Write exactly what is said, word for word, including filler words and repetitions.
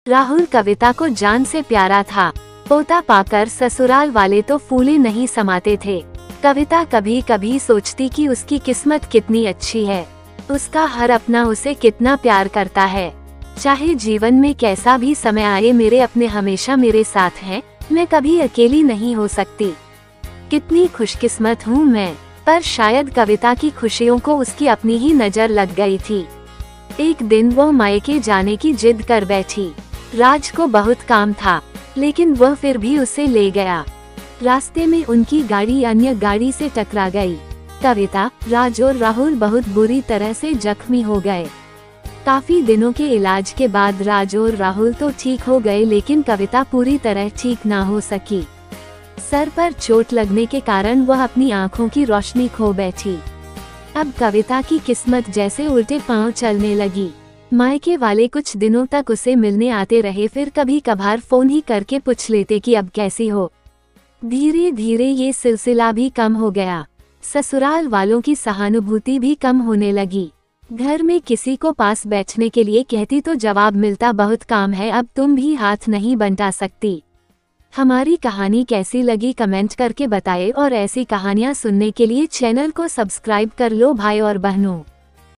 राहुल कविता को जान से प्यारा था। पोता पाकर ससुराल वाले तो फूले नहीं समाते थे। कविता कभी कभी सोचती कि उसकी किस्मत कितनी अच्छी है, उसका हर अपना उसे कितना प्यार करता है। चाहे जीवन में कैसा भी समय आए, मेरे अपने हमेशा मेरे साथ हैं, मैं कभी अकेली नहीं हो सकती। कितनी खुशकिस्मत हूँ मैं। पर शायद कविता की खुशियों को उसकी अपनी ही नजर लग गई थी। एक दिन वो मायके जाने की जिद कर बैठी। राज को बहुत काम था, लेकिन वह फिर भी उसे ले गया। रास्ते में उनकी गाड़ी अन्य गाड़ी से टकरा गई। कविता, राज और राहुल बहुत बुरी तरह से जख्मी हो गए। काफी दिनों के इलाज के बाद राज और राहुल तो ठीक हो गए, लेकिन कविता पूरी तरह ठीक ना हो सकी। सर पर चोट लगने के कारण वह अपनी आंखों की रोशनी खो बैठी। अब कविता की किस्मत जैसे उल्टे पांव चलने लगी। मायके वाले कुछ दिनों तक उसे मिलने आते रहे, फिर कभी कभार फोन ही करके पूछ लेते कि अब कैसी हो। धीरे धीरे ये सिलसिला भी कम हो गया। ससुराल वालों की सहानुभूति भी कम होने लगी। घर में किसी को पास बैठने के लिए कहती तो जवाब मिलता, बहुत काम है, अब तुम भी हाथ नहीं बंटा सकती। हमारी कहानी कैसी लगी कमेंट करके बताएं, और ऐसी कहानियां सुनने के लिए चैनल को सब्सक्राइब कर लो भाई और बहनों।